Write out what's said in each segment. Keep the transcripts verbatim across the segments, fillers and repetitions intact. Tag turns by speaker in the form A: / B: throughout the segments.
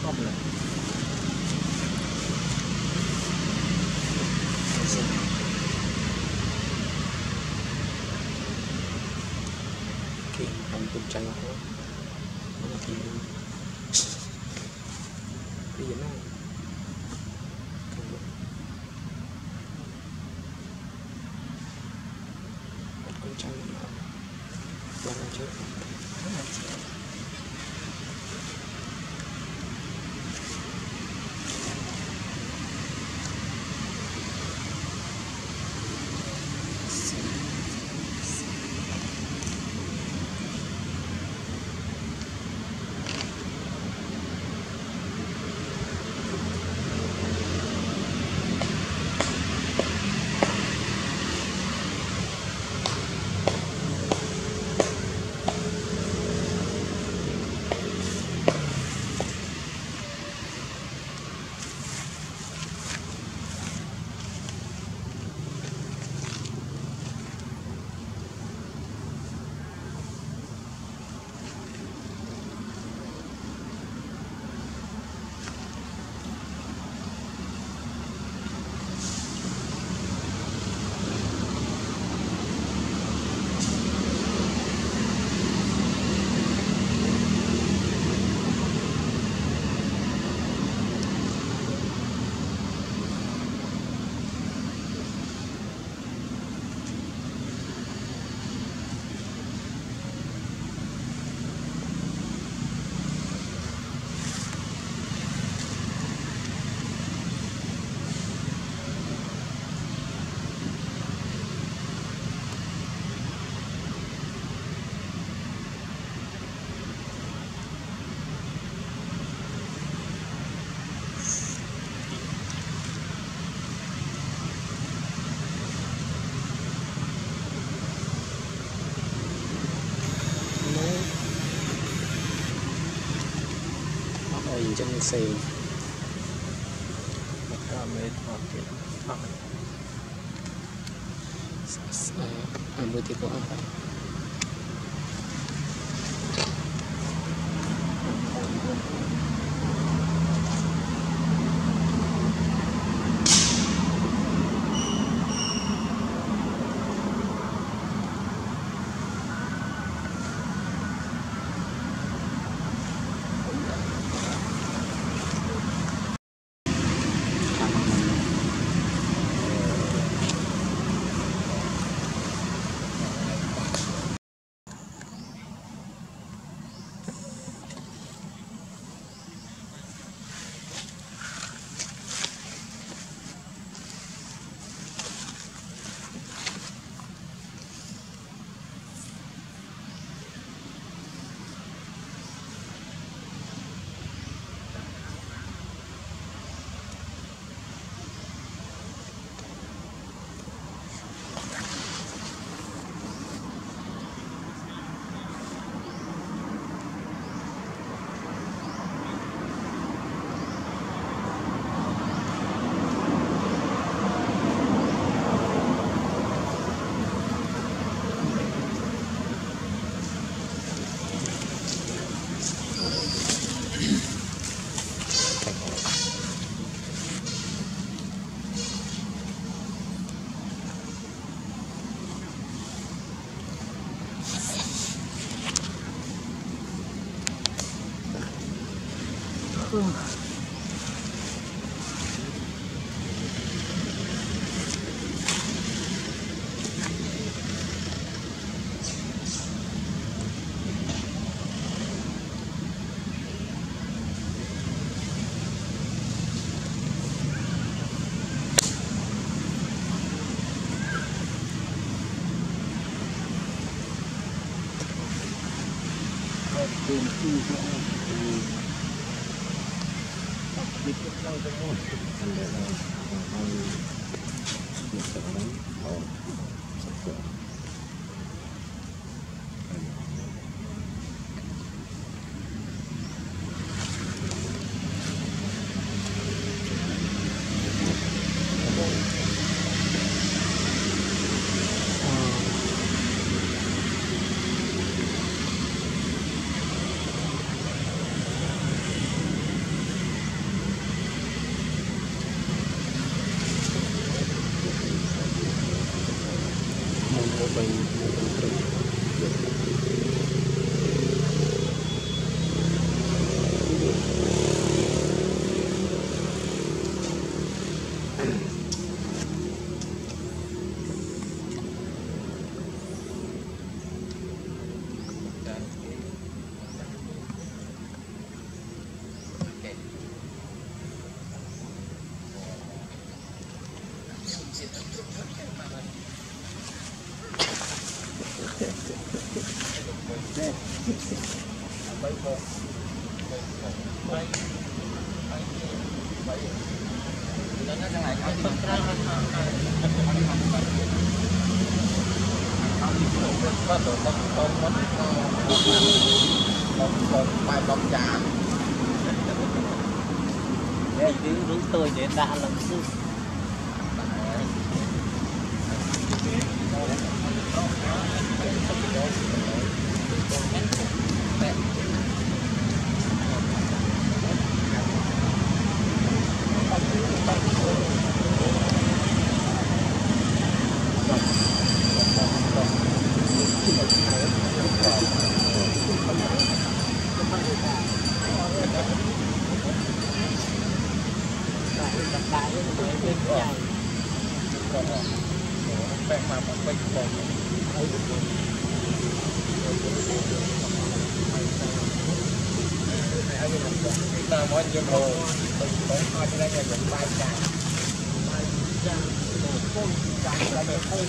A: problem. Okay, I'm good channel. Okay. Bây giờ nó con trăng nó đang ở trước. Chân xì một trăm mét hoặc cái hoặc à mới thì có phải
B: để tiếng rú tôi để đã lần thứ
A: ta mới vô hồ tôi tôi coi cái này là những bài tràng bài tràng con tràng là được thôi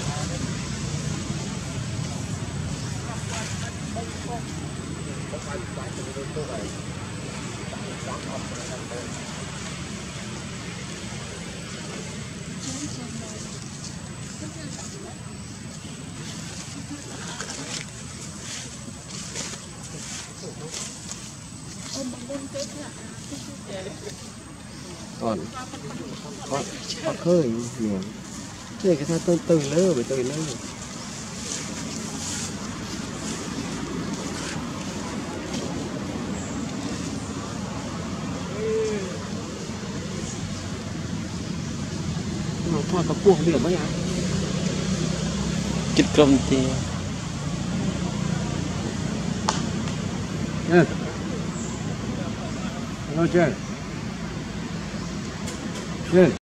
A: không phải bài từ tôi tôi này sáng học là tôi còn còn còn khơi nhiều thế cái thằng tôi từ lơ với từ lơ nó thoa cái cuồng điểm mấy à
B: chích cầm thì
A: nè nó chơi chơi